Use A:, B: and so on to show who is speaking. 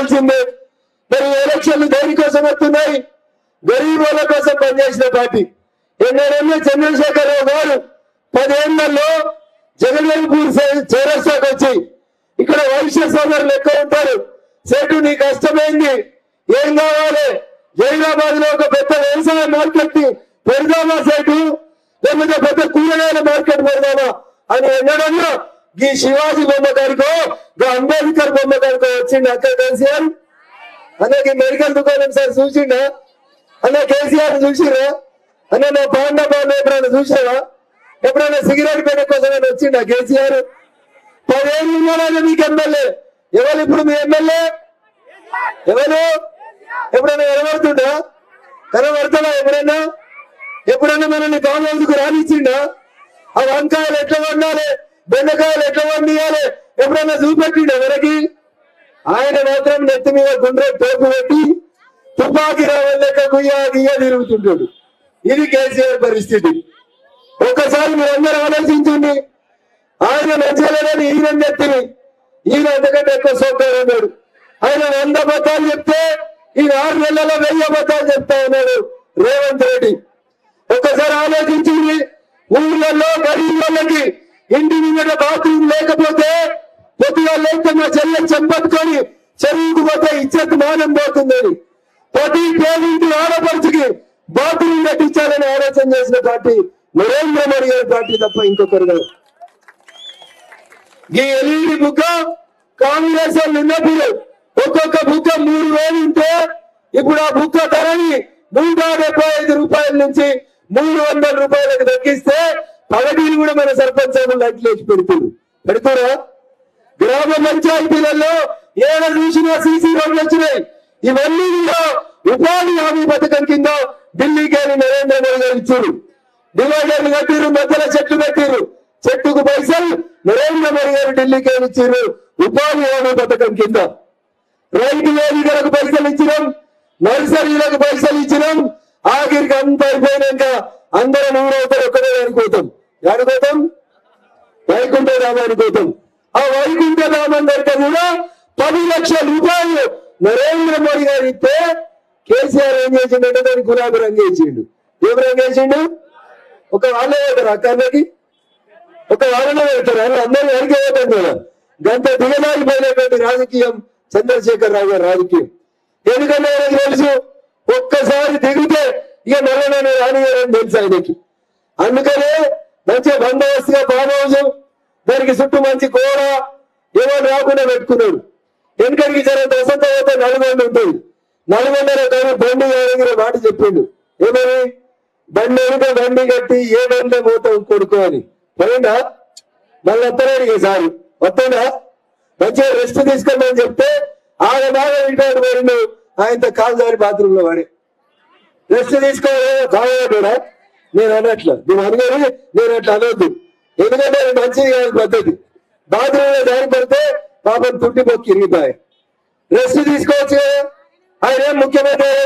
A: చెప్పాల్సిందే. మరి ఎలక్షన్లు దేనికోసం వస్తున్నాయి? గరీబుల కోసం పనిచేసిన పార్టీ. ఎన్నడన్నా చంద్రశేఖరరావు గారు 10 ఏళ్లలో జగదేవ్పూర్ చౌరస్తాకు వచ్చి ఇక్కడ వైశ్య సోదరులు ఎక్కువ ఉంటారు, సేటు నీ కష్టమైంది, ఏం కావాలి, జైరాబాద్ లో ఒక పెద్ద వ్యవసాయ మార్కెట్ పెడదామా సేటు, లేకపోతే పెద్ద కూరగాయల మార్కెట్ పెడదామా అని ఎన్నడన్నా ఈ శివాజీ బొమ్మ గారికో అంబేద్కర్ బొమ్మ గారికో వచ్చిండు అక్కడ కేసీఆర్ అన్నకి మెడికల్ దుకాణం సార్ చూసిండా అన్న? కేసీఆర్ చూసిరా అన్న? నా పాండా ఎప్పుడైనా చూసావా? ఎప్పుడైనా సిగరెట్ పెట్టే కోసం వచ్చిండా కేసీఆర్? 10 ఏళ్ళు ఉన్నాడు మీకు ఎమ్మెల్యే. ఎవరు ఇప్పుడు మీ ఎమ్మెల్యే? ఎవరు? ఎప్పుడైనా కనబడుతుండా? కనబడతాడా ఎప్పుడైనా? ఎప్పుడైనా మనల్ని ఫామ్ హౌస్ కు రానిచ్చిండా? ఆ వంకాయలు ఎట్లా వండాలి, బెండకాయలు ఎట్లా వండియాలి ఎప్పుడైనా చూపెట్టిండా మనకి? ఆయన మాత్రం నెత్తి మీద గుండ్ర తోపు పెట్టి తుపాకీ రావల్ లెక్క గుయ్యా గియ్య తిరుగుతుంటాడు. ఇది కేసీఆర్ పరిస్థితి. ఒక్కసారి మీరందరూ ఆలోచించండి. ఆయన మంచిగానే ఈయన నెత్తిని, ఈయన అంతకంటే ఎక్కువ సోకారు ఉన్నాడు. ఆయన 100 అబద్ధాలు చెప్తే ఈయన 6 నెలల్లో 1000 అబద్ధాలు చెప్తా ఉన్నాడు రేవంత్ రెడ్డి. ఒక్కసారి ఆలోచించింది. ఊళ్ళల్లో గరీబులకి ఇంటి మీద బాత్రూమ్ లేకపోతే పొద్దుగా లేకపోతే మా చెల్లె చెంపట్టుకొని చెరువుకు పోతే ఇచ్చేది మానం పోతుందని ప్రతి పేదింటి ఆడపడుచుకి బాత్రూమ్ కట్టించాలని ఆలోచన చేసిన పార్టీ నరేంద్ర మోడీ గారి పార్టీ తప్ప ఇంకొకరు కాదు. ఈ ఎల్ఈడి బుక్క కాంగ్రెస్ వాళ్ళు ఉన్నప్పుడు ఒక్కొక్క బుక్క 3000 ఉంటే ఇప్పుడు ఆ బుక్క ధరని 175 రూపాయల నుంచి 300 రూపాయలకు తగ్గిస్తే పగటిని కూడా మన సర్పంచ్ లైట్లు వేసి పెడుతురా? గ్రామ పంచాయతీలలో ఏడ చూసినా సీసీ రోడ్లు వచ్చినాయి. ఇవన్నీ కూడా ఉపాధి హామీ పథకం కింద ఢిల్లీకి వెళ్ళి నరేంద్ర మోడీ గారు ఇచ్చారు. డివైడర్లు కట్టిరు, మధ్యలో చెట్లు పెట్టిరు, చెట్టుకు పైసలు నరేంద్ర మోడీ గారు ఢిల్లీకి వెళ్ళి ఇచ్చారు ఉపాధి హామీ పథకం కింద. రైతు వేదికలకు పైసలు ఇచ్చినాం, నర్సరీలకు పైసలు ఇచ్చినాం. ఆఖరికి అంత అయిపోయినాక అందరం ఊరవుతారు, ఒక్కడే అనుకోతాం. అనుకోతాం వైకుంఠ రామ అనుకోతాం. ఆ వైకుంఠ రామం దగ్గర కూడా 10 లక్షల రూపాయలు నరేంద్ర మోడీ గారు ఇస్తే కేసీఆర్ ఏం చేసిండే దాన్ని గులాబీ రంగు వేసిండు. ఏం రంగు వేసిండు? ఒక వాళ్ళే పెడతారు అక్కడికి, ఒక వాళ్ళనే పెడతారు. అని అందరూ వెనకే పోతాం కదా. గంట దిగజారిపోయినటువంటి రాజకీయం చంద్రశేఖరరావు గారి రాజకీయం. ఎందుకంటే ఆయనకు తెలుసు ఒక్కసారి దిగితే ఇక నల్లనే రానిగారని తెలుసు ఆయనకి. అందుకనే మంచిగా బందోబస్తుగా ఫామ్ హౌస్, దానికి చుట్టూ మంచి గోడ ఏమో రాకుండా పెట్టుకున్నాడు. వెనుకడికి జరంత వసంత పోతే నల్గొండ ఉంటుంది. నల్గొండలో కానీ బండి దగ్గర మాట చెప్పిండు. ఏమని? బండి వెనుక బండి కట్టి ఏ బండి పోతావు కొడుకు అని. పోయిందా? మళ్ళీ వస్తున్నాడు ఈసారి. వస్తుందా? మంచిగా రెస్ట్ తీసుకోమని చెప్తే ఆమె బాగా ఇంటాడు పోయిండు. ఆయనతో కాలు జారి బాత్రూమ్ లో పడి రెస్ట్ తీసుకోవాలి బాగా. నేను అన్నట్ల నువ్వు అనుకోని నేను అట్లా అనవద్దు. ఎందుకంటే అది మంచిది కాదు పద్ధతి. బాత్రూమ్ లో దారి పడితే పాపం తుట్టి పొక్కి ఇరిగిపోయి రెస్ట్ తీసుకోవచ్చు. ఆయన ముఖ్యమంత్రి